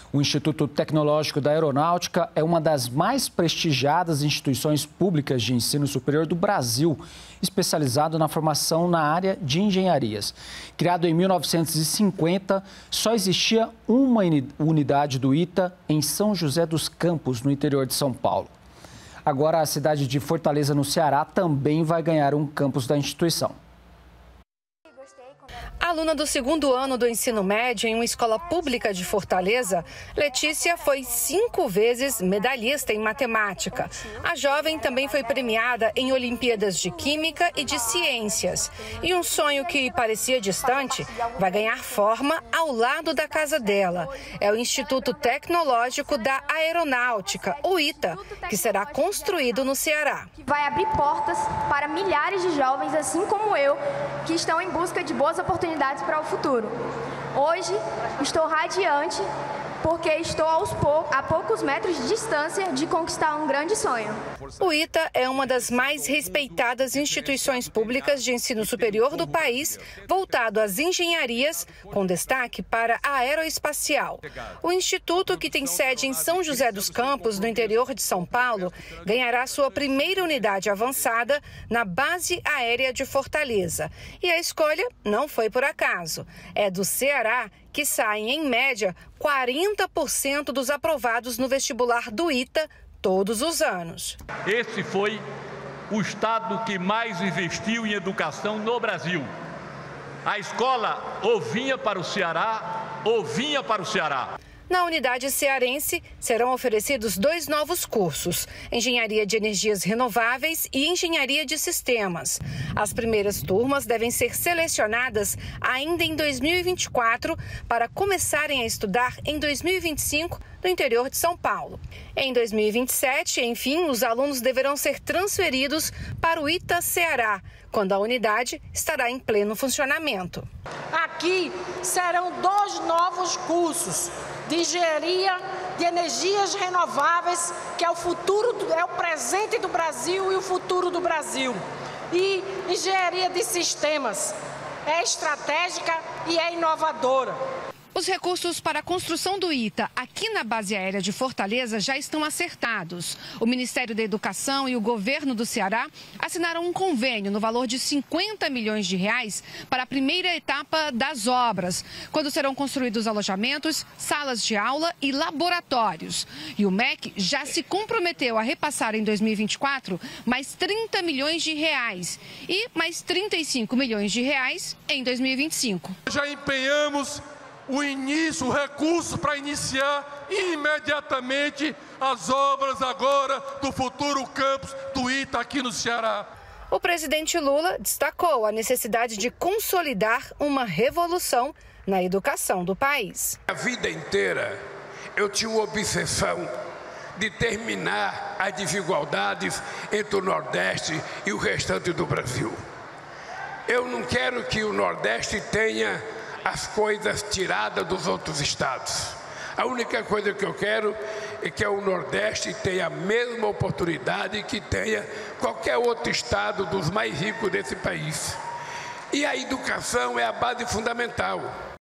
O Instituto Tecnológico da Aeronáutica é uma das mais prestigiadas instituições públicas de ensino superior do Brasil, especializado na formação na área de engenharias. Criado em 1950, só existia uma unidade do ITA em São José dos Campos, no interior de São Paulo. Agora, a cidade de Fortaleza, no Ceará, também vai ganhar um campus da instituição. Aluna do 2º ano do ensino médio em uma escola pública de Fortaleza, Letícia foi 5 vezes medalhista em matemática. A jovem também foi premiada em Olimpíadas de Química e de Ciências. E um sonho que parecia distante vai ganhar forma ao lado da casa dela. É o Instituto Tecnológico da Aeronáutica, o ITA, que será construído no Ceará. Vai abrir portas para milhares de jovens, assim como eu, que estão em busca de boas oportunidades para o futuro. Hoje estou radiante porque estou a poucos metros de distância de conquistar um grande sonho. O ITA é uma das mais respeitadas instituições públicas de ensino superior do país, voltado às engenharias, com destaque para a aeroespacial. O instituto, que tem sede em São José dos Campos, no interior de São Paulo, ganhará sua primeira unidade avançada na Base Aérea de Fortaleza. E a escolha não foi por acaso. É do Ceará que saem, em média, 40% dos aprovados no vestibular do ITA todos os anos. Esse foi o estado que mais investiu em educação no Brasil. A escola ou vinha para o Ceará ou vinha para o Ceará. Na unidade cearense, serão oferecidos 2 novos cursos: Engenharia de Energias Renováveis e Engenharia de Sistemas. As primeiras turmas devem ser selecionadas ainda em 2024 para começarem a estudar em 2025 no interior de São Paulo. Em 2027, enfim, os alunos deverão ser transferidos para o ITA Ceará, quando a unidade estará em pleno funcionamento. Aqui serão 2 novos cursos de engenharia de energias renováveis, que é o futuro, é o presente do Brasil e o futuro do Brasil. E engenharia de sistemas, é estratégica e é inovadora. Os recursos para a construção do ITA aqui na Base Aérea de Fortaleza já estão acertados. O Ministério da Educação e o governo do Ceará assinaram um convênio no valor de 50 milhões de reais para a primeira etapa das obras, quando serão construídos alojamentos, salas de aula e laboratórios. E o MEC já se comprometeu a repassar em 2024 mais 30 milhões de reais e mais 35 milhões de reais em 2025. Já empenhamos o recurso para iniciar imediatamente as obras agora do futuro campus do ITA aqui no Ceará. O presidente Lula destacou a necessidade de consolidar uma revolução na educação do país. A vida inteira eu tinha uma obsessão de terminar as desigualdades entre o Nordeste e o restante do Brasil. Eu não quero que o Nordeste tenha as coisas tiradas dos outros estados. A única coisa que eu quero é que o Nordeste tenha a mesma oportunidade que tenha qualquer outro estado dos mais ricos desse país. E a educação é a base fundamental.